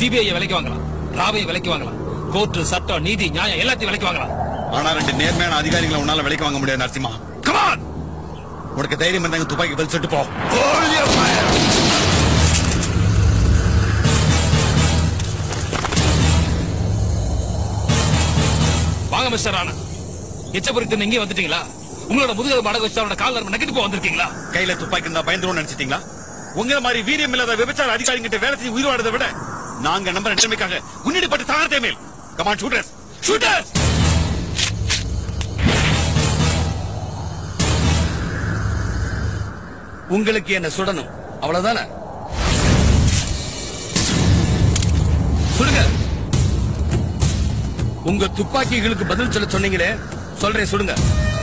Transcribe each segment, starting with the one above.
CBI விலைக்கு வாங்கலாம், ராவை விலைக்கு வாங்கலாம், கோர்ட்டு சட்டம் நீதி நியாயம் எல்லாத்தையும் விலைக்கு வாங்கலாம். ஆனா 2 நேர்மையான அதிகாரிகளை உன்னால விலைக்கு வாங்க முடியாது நரசிம்மா. கமான், உனக்கு தைரியம் இருந்தாங்க துப்பாக்கி பதில் சொல்லிட்டு போ. வாங்க மிஸ்டர் ராணா, எச்சபுரத்து இங்கே வந்துட்டீங்களா? உங்களோட முதுகலை மடகு வச்சு அவனோட கால் நக்கிட்டு போக வந்திருக்கீங்களா? கையில துப்பாக்கி இருந்தா பயந்துரும் நினைச்சிட்டீங்களா? உங்களை மாதிரி வீரியம் இல்லாத விபச்சார அதிகாரிகிட்ட வேலை செய்ய உயிர்வாடுறதை விட நாங்க நம்பர் நிலைமைக்காக முன்னெடுப்பட்ட சாகரத்தை மேல். Come on shooters, shooters! உங்களுக்கு என்ன சுடணும் அவ்வளவுதானே? சுடுங்க. உங்க துப்பாக்கிகளுக்கு பதில் சொல்ல சொன்னீங்களே, சொல்றேன் சுடுங்க.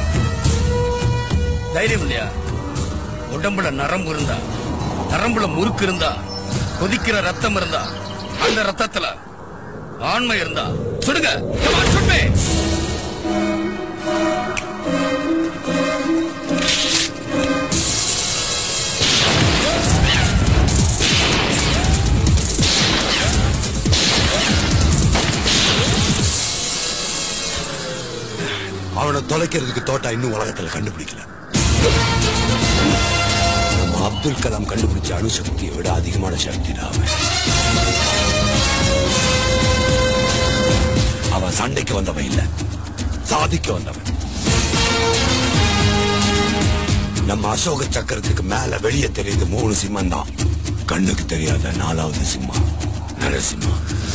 தைரியம் இல்லையா? உடம்புல நரம்பு இருந்தா, நரம்புல முறுக்கு இருந்தா, கொதிக்கிற ரத்தம் இருந்தா, அந்த ரத்தத்துல ஆண்மை இருந்தா சுடுங்க. சுடுமே. அவனை தொலைக்கிறதுக்கு தோட்டா இன்னும் உலகத்துல கண்டுபிடிக்கல. நம்ம அப்துல் கலாம் கண்டுபிடிச்ச அணுசக்தியை விட அதிகமான சக்தி தான் அவன் சண்டைக்கு வந்தவன் இல்ல, சாதிக்க வந்தவன். நம்ம அசோக சக்கரத்துக்கு மேல வெளியே தெரியுது 3 சிம்மம் தான், கண்ணுக்கு தெரியாத 4வது சிம்மம் நரசிம்மா.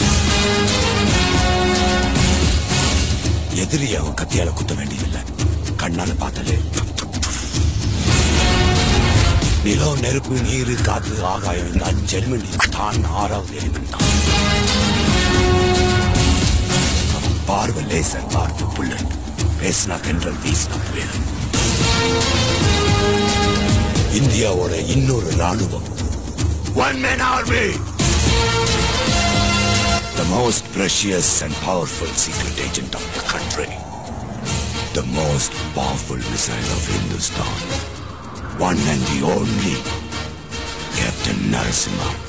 எதிரி அவன் கத்தியால குத்த வேண்டியதில்லை, கண்ணால பார்த்தாலே. நிலம், நெருப்பு, நீரு, காத்து, ஆகாயம், இந்த 5 எலிமெண்ட் தான் 6வது எலிமெண்ட் தான். அவன் பார்வை லேசர், பார்வை புல்லட், பேசினா தென்றல், வீசினா புயல். இந்தியாவோட இன்னொரு ராணுவம், one man army. The most precious and powerful secret agent of the country. The most powerful missile of Hindustan. One and the only Captain Narasimha.